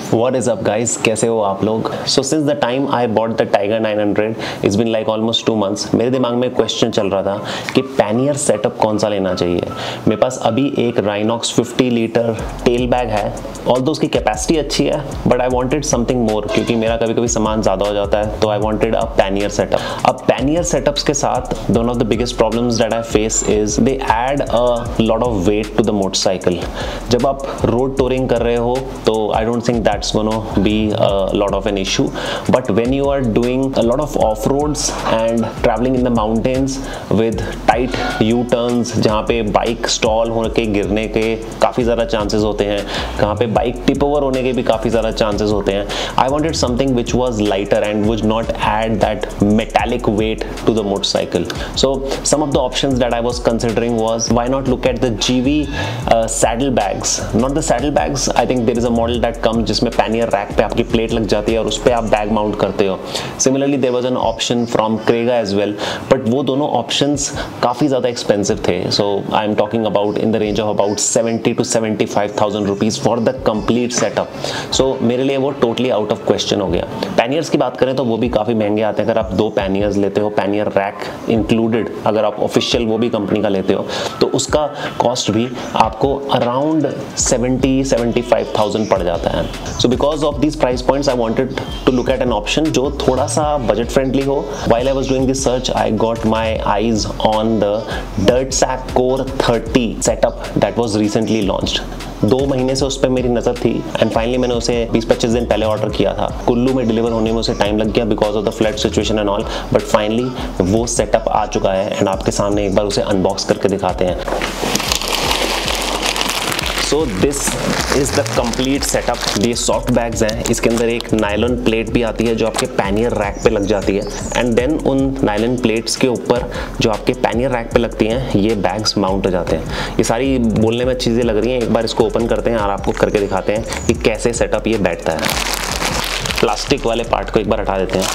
What is up guys, कैसे हो आप लोग? So since the time I bought the Tiger 900, it's been like almost 2 months. मेरे दिमाग में क्वेश्चन चल रहा था कि पैनियर सेटअप कौन सा लेना चाहिए। मेरे पास अभी एक Rhinox 50 लीटर टेल बैग है, ऑल्दो उसकी कैपेसिटी अच्छी है, but I wanted something more क्योंकि मेरा कभी कभी सामान ज़्यादा हो जाता है, तो I wanted a pannier setup. अब पैनियर सेटअप्स के साथ one of the biggest problems that I face is they add a lot of weight to the motorcycle. जब आप रोड टूरिंग कर रहे हो तो I don't think that's gonna be a lot of an issue, but when you are doing a lot of off-roads and traveling in the mountains with tight U-turns जहाँ पे bike stall होने के गिरने के काफ़ी ज़्यादा चांसेस होते हैं, कहाँ पे बाइक टिप ओवर होने के भी काफ़ी ज़्यादा चांसेस होते हैं, I wanted something which was lighter and would not add that metallic weight to the motorcycle. So some of the options that I was considering was why not look at the GV saddlebags. Not the saddlebags, I think there is a model that comes जिसमें pannier rack पे आपकी plate लग जाती है और उस पे आप बैग माउंट करते हो। Similarly there was an option from Kriega as well, but वो दोनों ऑप्शंस काफ़ी ज़्यादा एक्सपेंसिव थे। So I am talking about in the range of about 70 to 75,000 rupees for the complete setup. So मेरे लिए वो टोटली आउट ऑफ क्वेश्चन हो गया। पैनियर्स की बात करें तो वो भी काफ़ी महंगे आते हैं। अगर आप 2 पैनियर्स लेते हो, पैनियर रैक इंक्लूडेड, अगर आप ऑफिशियल वो भी कंपनी का लेते हो तो उसका कॉस्ट भी आपको अराउंड 70-75,000 पड़ जाता है। So because of these price points, I wanted to look at an option जो थोड़ा सा budget friendly हो। While I was doing this search, I got my eyes on the DirtSack Core 30 setup that was recently launched. 2 महीने से उस पर मेरी नज़र थी एंड फाइनली मैंने उसे 20-25 दिन पहले ऑर्डर किया था। कुल्लू में डिलीवर होने में उसे टाइम लग गया because of the flood situation and all, but finally वो सेटअप आ चुका है एंड आपके सामने एक बार उसे अनबॉक्स करके दिखाते हैं। So this is the complete setup. ये सॉफ्ट बैग्स हैं, इसके अंदर एक नायलॉन प्लेट भी आती है जो आपके पैनियर रैक पे लग जाती है एंड देन उन नायलॉन प्लेट्स के ऊपर जो आपके पैनियर रैक पे लगती हैं ये बैग्स माउंट हो जाते हैं। ये सारी बोलने में चीज़ें लग रही हैं, एक बार इसको ओपन करते हैं और आपको करके दिखाते हैं कि कैसे सेटअप ये बैठता है। प्लास्टिक वाले पार्ट को एक बार हटा देते हैं।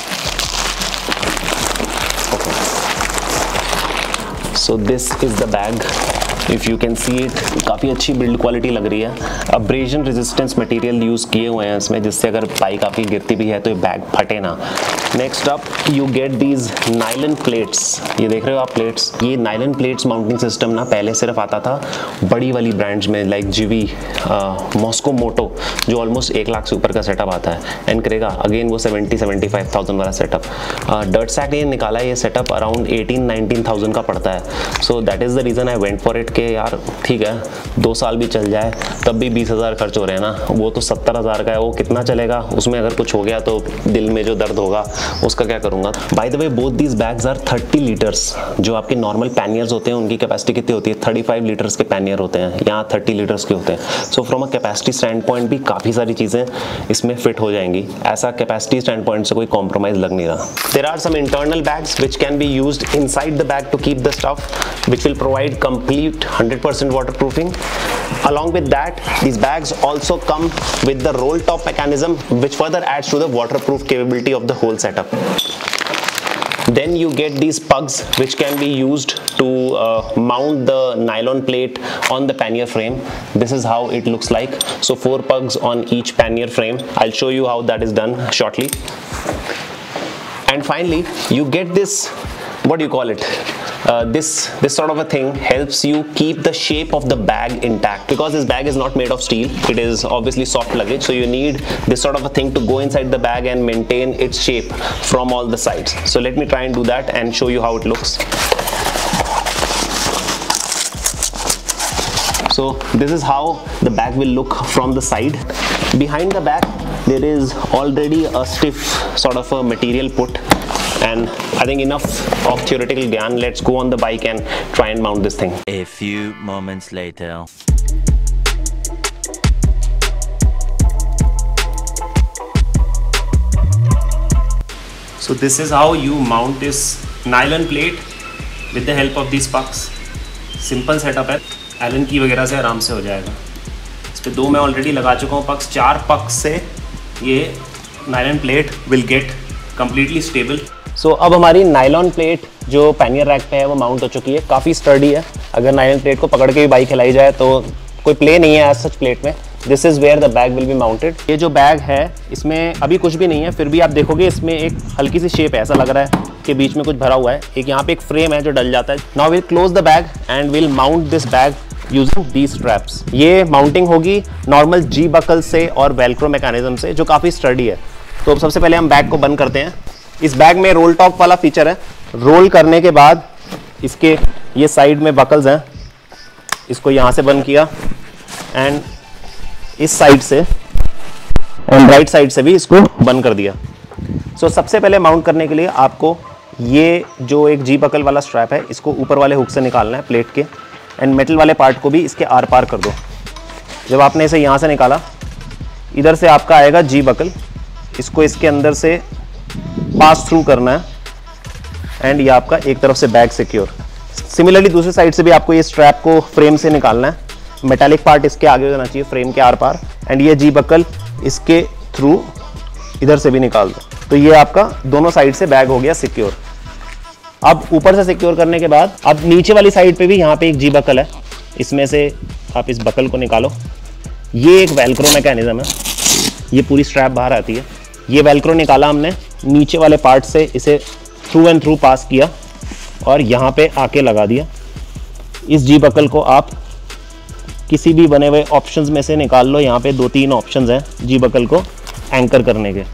So this is the bag, if you can see it, काफ़ी अच्छी बिल्ड क्वालिटी लग रही है। अब्रेजन रेजिस्टेंस मटेरियल यूज़ किए हुए हैं इसमें, जिससे अगर बाइक आपकी गिरती भी है तो ये बैग फटे ना। Next up you get these nylon plates. ये देख रहे हो आप प्लेट्स, ये नायलॉन प्लेट्स माउंटिंग सिस्टम ना पहले सिर्फ आता था बड़ी वाली ब्रांड्स में लाइक GV, मॉस्को मोटो जो ऑलमोस्ट 1 लाख से ऊपर का सेटअप आता है, एंड करेगा अगेन वो 70-75,000 वाला सेटअप। DirtSack ने निकाला ये सेटअप अराउंड 18-19,000 का पड़ता है। So that is the reason I went for it कि यार ठीक है 2 साल भी चल जाए तब भी 20,000 खर्च हो रहे हैं ना, वो तो 70,000 का है, वो कितना चलेगा, उसमें अगर कुछ हो गया तो दिल में जो दर्द होगा उसका क्या करूँगा। By the way both these bags are 30 litres. जो आपके नॉर्मल पैनियर्स होते हैं उनकी कैपेसिटी कितनी होती है, 35 लीटर्स के पैनियर होते हैं, यहाँ 30 लीटर्स के होते हैं। So from a capacity standpoint भी काफ़ी सारी चीज़ें इसमें फिट हो जाएंगी, ऐसा कैपेसिटी स्टैंड पॉइंट से कोई कॉम्प्रोमाइज़ लग नहीं रहा। There are some internal bags which can be used inside the bag to keep the stuff which will provide complete 100% waterproofing. Along with that, these bags also come with the roll top mechanism which further adds to the waterproof capability of the whole setup. Then you get these pugs which can be used to mount the nylon plate on the pannier frame. This is how it looks like. So 4 pugs on each pannier frame. I'll show you how that is done shortly. And finally you get this, what do you call it, this sort of a thing helps you keep the shape of the bag intact, because this bag is not made of steel, it is obviously soft luggage, so you need this sort of a thing to go inside the bag and maintain its shape from all the sides. So let me try and do that and show you how it looks. So this is how the bag will look from the side. Behind the bag there is already a stiff sort of a material put, and I think enough of theoretical gyan. Let's go on the bike and try and mount this thing. A few moments later. So this is how you mount this nylon plate with the help of these pucks. Simple setup है, Allen की वगैरह से आराम से हो जाएगा। इस पे 2 मैं ऑलरेडी लगा चुका हूँ पक्स, 4 पक्स से ये nylon plate will get completely stable. So अब हमारी नायलॉन प्लेट जो पैनियर रैक पे है वो माउंट हो चुकी है, काफ़ी स्टर्डी है। अगर नायलॉन प्लेट को पकड़ के भी बाइक हिलाई जाए तो कोई प्ले नहीं है एज सच प्लेट में। This is where the bag will be mounted. ये जो बैग है इसमें अभी कुछ भी नहीं है, फिर भी आप देखोगे इसमें एक हल्की सी शेप है, ऐसा लग रहा है कि बीच में कुछ भरा हुआ है। एक यहाँ पे एक फ्रेम है जो डल जाता है। Now will close the bag and will mount this bag using these straps. ये माउंटिंग होगी नॉर्मल जी बकल से और वेलक्रो मैकेनिज्म से, जो काफ़ी स्टडी है। तो सबसे पहले हम बैग को बंद करते हैं। इस बैग में रोल टॉप वाला फीचर है। रोल करने के बाद इसके ये साइड में बकल्स हैं, इसको यहाँ से बंद किया एंड इस साइड से एंड राइट साइड से भी इसको बंद कर दिया। सो सबसे पहले माउंट करने के लिए आपको ये जो एक जी बकल वाला स्ट्रैप है इसको ऊपर वाले हुक से निकालना है प्लेट के, एंड मेटल वाले पार्ट को भी इसके आर पार कर दो। जब आपने इसे यहाँ से निकाला, इधर से आपका आएगा जी बकल, इसको इसके अंदर से पास थ्रू करना है एंड ये आपका एक तरफ से बैग सिक्योर। सिमिलरली दूसरी साइड से भी आपको ये स्ट्रैप को फ्रेम से निकालना है। मेटालिक पार्ट इसके आगे हो जाना चाहिए फ्रेम के आर पार, एंड ये जी बकल इसके थ्रू इधर से भी निकाल दो। तो ये आपका दोनों साइड से बैग हो गया सिक्योर। अब ऊपर से सिक्योर करने के बाद अब नीचे वाली साइड पे भी यहाँ पे एक जी बकल है, इसमें से आप इस बकल को निकालो। ये एक वेलक्रो मैकेनिज्म है, ये पूरी स्ट्रैप बाहर आती है। ये वेलक्रो निकाला हमने, नीचे वाले पार्ट से इसे थ्रू एंड थ्रू पास किया और यहाँ पे आके लगा दिया। इस जी बकल को आप किसी भी बने हुए ऑप्शंस में से निकाल लो। यहाँ पे 2-3 ऑप्शंस हैं जी बकल को एंकर करने के।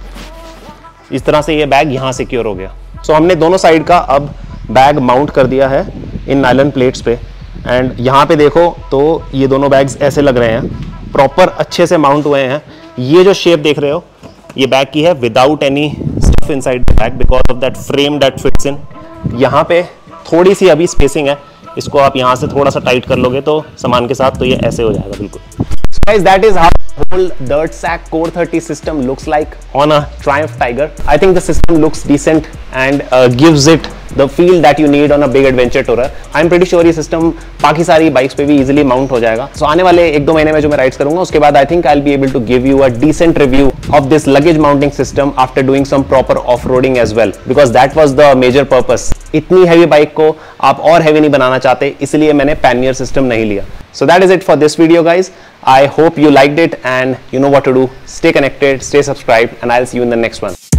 इस तरह से ये बैग यहाँ सिक्योर हो गया। सो हमने दोनों साइड का अब बैग माउंट कर दिया है इन नायलॉन प्लेट्स पे, एंड यहाँ पे देखो तो ये दोनों बैग्स ऐसे लग रहे हैं, प्रॉपर अच्छे से माउंट हुए हैं। ये जो शेप देख रहे हो ये बैग की है without any stuff inside the bag because of that frame that fits in. यहाँ पे थोड़ी सी अभी स्पेसिंग है, इसको आप यहाँ से थोड़ा सा टाइट कर लोगे तो सामान के साथ, तो ये ऐसे हो जाएगा बिल्कुल। Guys, that is how the whole Dirt Sack Core 30 system looks like on a Triumph Tiger. I think the system looks decent and gives it the feel that you need on a big adventure tourer. I'm pretty sure ये system बाकी सारी bikes पे भी easily mount हो जाएगा। So आने वाले 1-2 महीने में जो मैं राइड्स करूंगा उसके बाद I think I'll be able to give you a decent review of this luggage mounting system after doing some proper off-roading as well, because that was the major purpose. इतनी हैवी बाइक को आप और heavy नहीं बनाना चाहते, इसलिए मैंने pannier system नहीं लिया। So that is it for this video, guys. I hope you liked it and you know what to do. Stay connected, stay subscribed, and I'll see you in the next one.